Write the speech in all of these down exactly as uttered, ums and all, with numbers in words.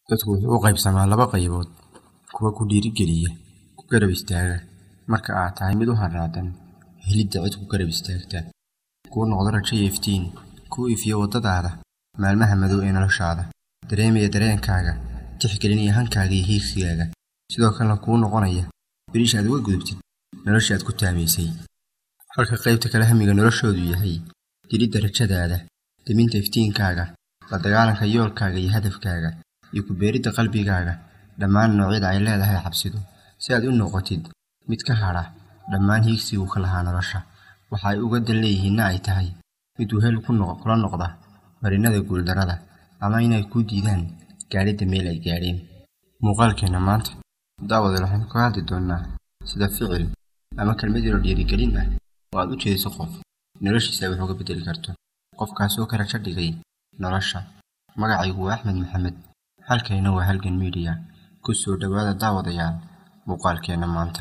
dadku wuxuu u qaybsamaa laba qaybood, kuwa ku dhiirigeliya ku garab istaaga marka aad tahay mid u haraadan helidda cid ku garab istaagta, kuwa noqda rajo iyo iftiin ku ifiya waddadaada maalmaha madow ee noloshaada, dareemaya dareenkaaga, tixgelinaya hankaaga iyo hiigsigaaga, sidoo kalena kuu noqonaya birish aad uga gudubtid nolosha aad ku taamaysay. halka qaybta kale hamiga noloshoodu yahay dilidda rajadaada, deminta iftiinkaaga, la dagaalanka yoolkaaga iyo hadafkaaga, iyo ku beeridda qalbigaaga dhammaan noocyada ay leedahay xabsidu, si aad u noqotid mid ka hadha dhammaan hiigsigu ka lahaa nolosha. waxa ay uga dan leeyihiinna ay tahay mid wehel ku noq kula noqda marinada guuldarada, ama inay ku diidaan gaadhidda meel ay gaadheen. muuqaalkeena maanta daawada waxaan ku hadli doonaa sida ficil ama kelmad yar oo dhiirigelin ah oo aad u jeediso qof noloshiisa wax uga bedeli karto, qofkaas oo ka rajo dhigay nolosha. magacaygu waa Axmed Maxamed, halkayna waa Halgan Media. ku soo dhawaada daawadayaal muuqaalkeena maanta.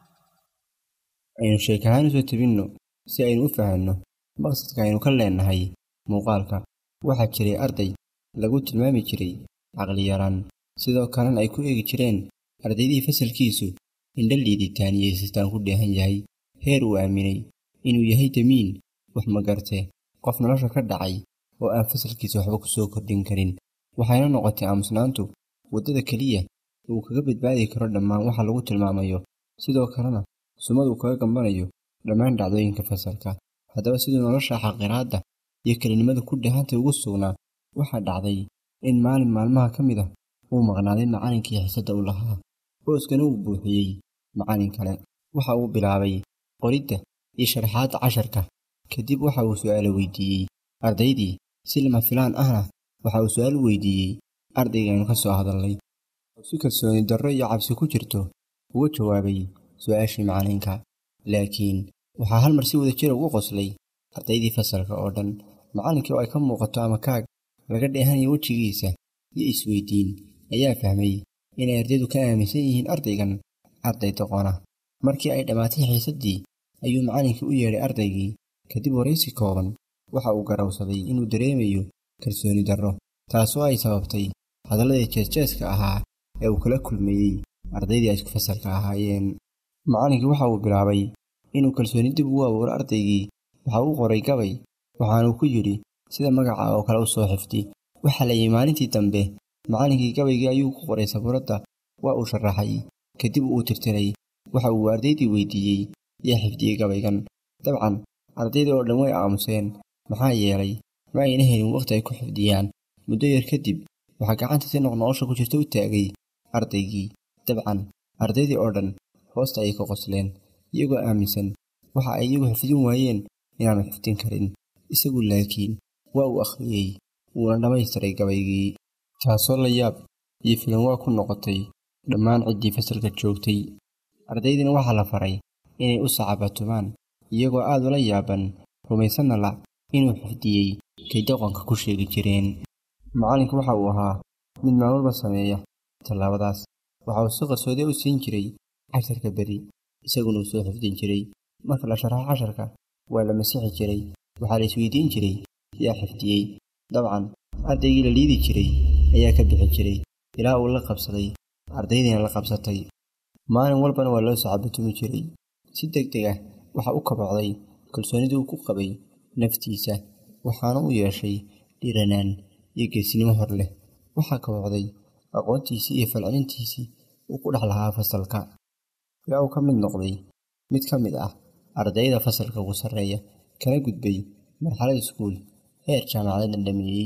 aynu sheekahaan soo tabinno si aynu u fahanno maqsadka aynu ka leenahay muuqaalka. waxaa jiray arday lagu tilmaami jiray caqli yaraan, sidoo kalena ay ku eegi jireen ardaydii fasalkiisu indha liiditaan iyo sitaan ku dheehan yahay, heer uu aaminay inuu yahay damiin wax ma gartee qof nolosha ka dhacay oo aan fasalkiisa waxba ku soo kordhin karin. waxayna noqotay aamusnaantu waddada keliya uu kaga badbaadi karo dhammaan waxa lagu tilmaamayo, sidoo kalena sumad uu kaga gambanayo dhammaan dhacdooyinka fasalka. haddaba siduu nolosha xaqiraadda iyo kelinimada ku dhehanta ugu sugnaa, waxaa dhacday in maalin maalmaha ka mid ah uu maqnaaday macallinkii xiisadda u lahaa, booskana uu buuxiyey macallin kale. waxa uu bilaabay qoridda iyo sharaxaadda casharka. kadib waxa uu su'aalo weydiiyey ardaydii, si lama filaan ahna waxa uu su'aal weydiiyey ardaygaanu ka soo hadalnay, si kalsooni darro iyo cabsi ku jirto uga jawaabay su'aashii macallinka. laakiin waxaa hal mar si wada jir ugu qoslay ardaydii fasalka oo dhan. macallinkii oo ay ka muuqato ama kaag laga dheehanayo wejigiisa iyo isweydiin, ayaa fahmay inay ardaydu ka aaminsan yihiin ardaygan arday doqona. markii ay dhammaatay xiisaddii ayuu macallinkii u yeedhay ardaygii. kadib waraysi kooban waxa uu garawsaday inuu dareemayo kalsooni darro, taasoo ay sababtay hadalladii jees-jeeska ahaa ee uu kala kulmeeyey ardaydii ay isku fasalka ahaayeen. macallinkii waxa uu bilaabay inuu kalsooni dib ugu abuuro ardaygii. waxa uu qoray gabay, waxaanuu ku yidhi sida magaca oo kale u soo xifdi. waxaa la yimi maalintii dambe, macallinkii gabaygii ayuu ku qoray sabuuradda. waa uu sharaxay, kadib uu tirtiray. waxa uu ardaydii weydiiyey yaa xifdiyey gabaygan. dabcan ardaydii oo dhan way aamuseen, maxaa yeelay ma ayna helin waqti ay ku xifdiyaan. muddo yar kadib waxaa gacanta si noqnoqosha ku jirta u taagay ardaygii. dabcan ardaydii oo dhan hoosta ayay ka qosleen, iyagoo aaminsan waxa ay iyagu xifdin waayeen inaanu xifdin karin. isagu laakiin waa uu akhriyey, wuuna dhammaystiray gabaygii, taasoo la yaab iyo filan waa ku noqotay dhammaan ciddii fasalka joogtay. ardaydina waxaa la faray inay u sacabatumaan, iyagoo aad ula yaaban, rumaysanna la inuu xifdiyey kay doqonka ku sheegi jireen. macallinku waxa uu ahaa mid maalwalba sameeya tallaabadaas. waxa uu si qarsoodi u siin jiray casharka beri, isaguna uu soo xifdin jiray. marka la sharaxo casharka waa la masixi jiray, waxaa la isweydiin jiray yaa xifdiyey. dabcan ardaygii la liidi jiray ayaa ka bixi jiray ilaa uu la qabsaday, ardaydiina la qabsatay. maalin walbana waa loo sacabatumi jiray. si degdeg ah waxa u kabocday kalsoonidii uu ku qabay naftiisa, waxaana u yeeshay dhiiranaan iyo geesinimo hor leh. waxaa kabocday aqoontiisii iyo falcelintiisii uu ku dhex lahaa fasalka, ilaa uu ka mid noqday mid ka mid ah ardayda fasalka ugu sarreeya, kana gudbay marxalad iskuul heer jaamacadeedna dhameeyey.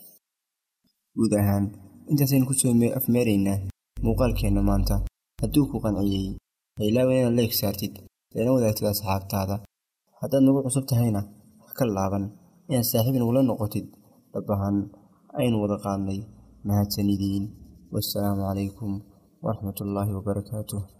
guud ahaan intaasaynu ku soo afmeeraynaa muuqaalkeenna maanta. hadduu ku qanciyey ha ilaawin inaad like saartid, lana wadaagtid asxaabtaada. haddaad nagu cusub tahayna ha ka laaban inaad saaxiib nagula noqotid. dhabahan aynu wada qaadnay. mahadsanidin. wassalaamu calaykum waraxmatullaahi wabarakaatuh.